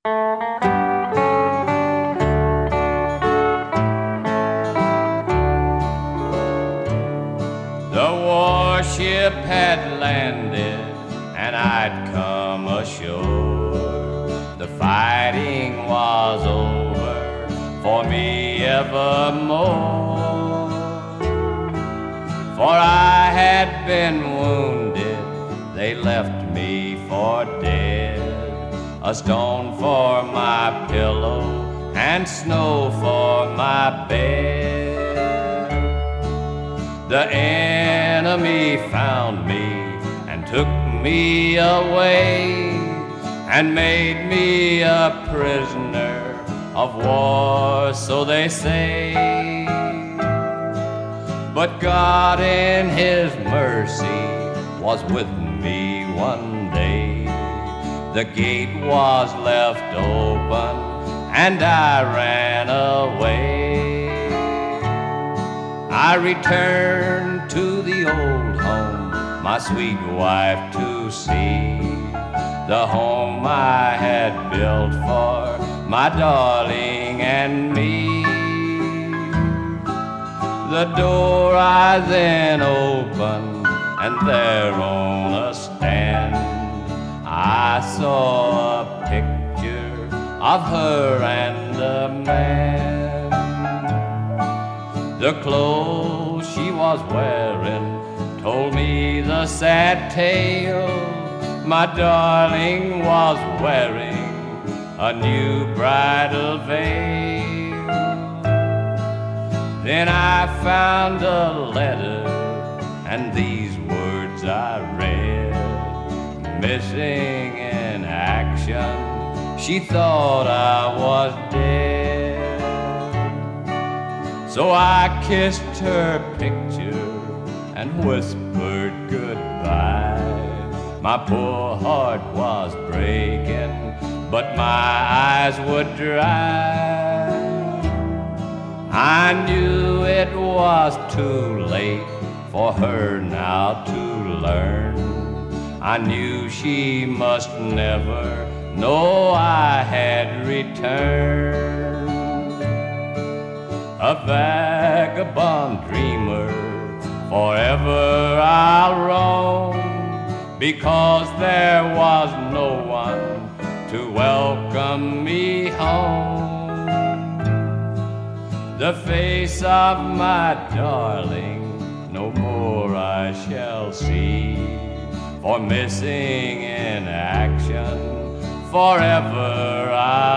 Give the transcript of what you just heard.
The warship had landed and I'd come ashore. The fighting was over for me evermore. For I had been wounded, they left me for dead. A stone for my pillow and snow for my bed. The enemy found me and took me away and made me a prisoner of war, so they say. But God in His mercy was with me one day. The gate was left open and I ran away. I returned to the old home, my sweet wife to see, the home I had built for my darling and me. The door I then opened, and there on a stand I saw a picture of her and a man. The clothes she was wearing told me the sad tale. My darling was wearing a new bridal veil. Then I found a letter and these words I read. Missing in action, she thought I was dead. So I kissed her picture and whispered goodbye. My poor heart was breaking, but my eyes would dry. I knew it was too late for her now to learn. I knew she must never know I had returned. A vagabond dreamer, forever I'll roam, because there was no one to welcome me home. The face of my darling no more I shall see, for missing in action forever I'll